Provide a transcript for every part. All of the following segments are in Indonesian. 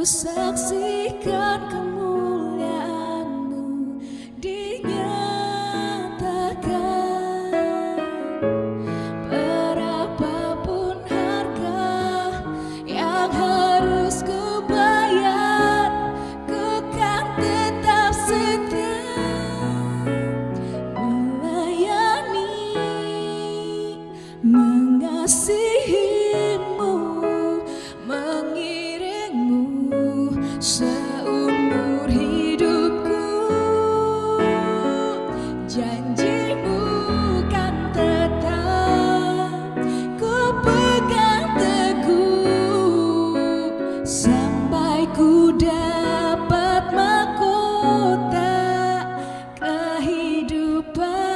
saksikan kemuliaan-Mu dinyatakan. Berapapun harga yang harus ku bayar, ku kan tetap setia melayani, mengasihi-Mu, mengiringmu seumur hidupku. Janji-Mu kan tetap ku pegang teguh sampai ku dapat mahkota kehidupan.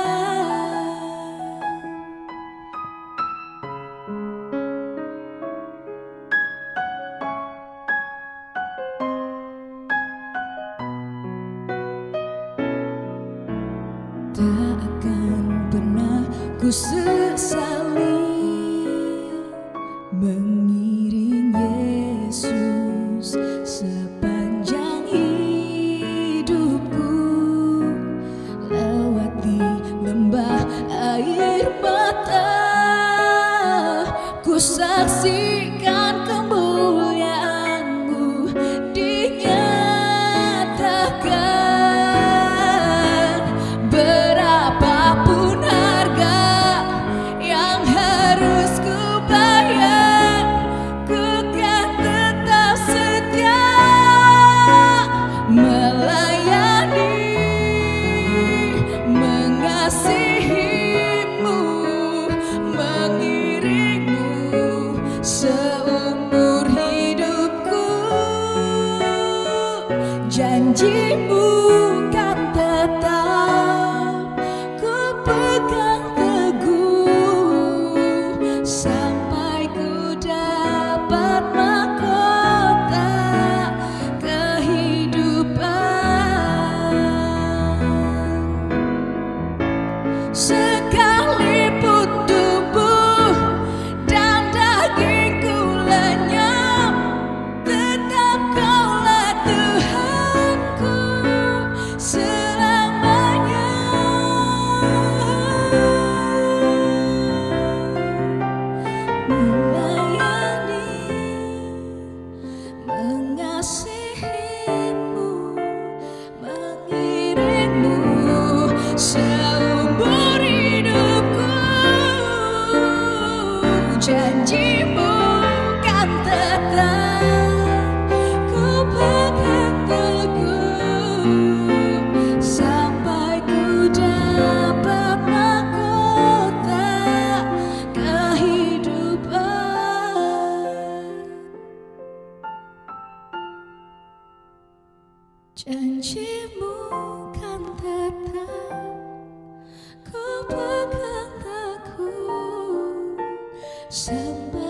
Tak akan pernah ku sesali mengiring Yesus sepanjang hidupku. Lewati lembah air mata, ku saksikan kemuliaan-Mu dinyatakan. Berapapun harga yang harus ku bayar, ku kan tetap setia melayani, mengasihi-Mu, mengiring-Mu seumur hidupku. Janji-Mu kan tetap ku pegang teguh sampai ku dapat mahkota kehidupan. Sekalipun tubuh dan dagingku lenyap, tetap Kaulah Tuhanku selamanya. Melayani, mengasihi-Mu, mengiring-Mu seumur hidupku. Janji-Mu kan tetap ku pegang teguh sampai ku dapat mahkota kehidupan. Janji-Mu kan tetap ku pegang teguh sampai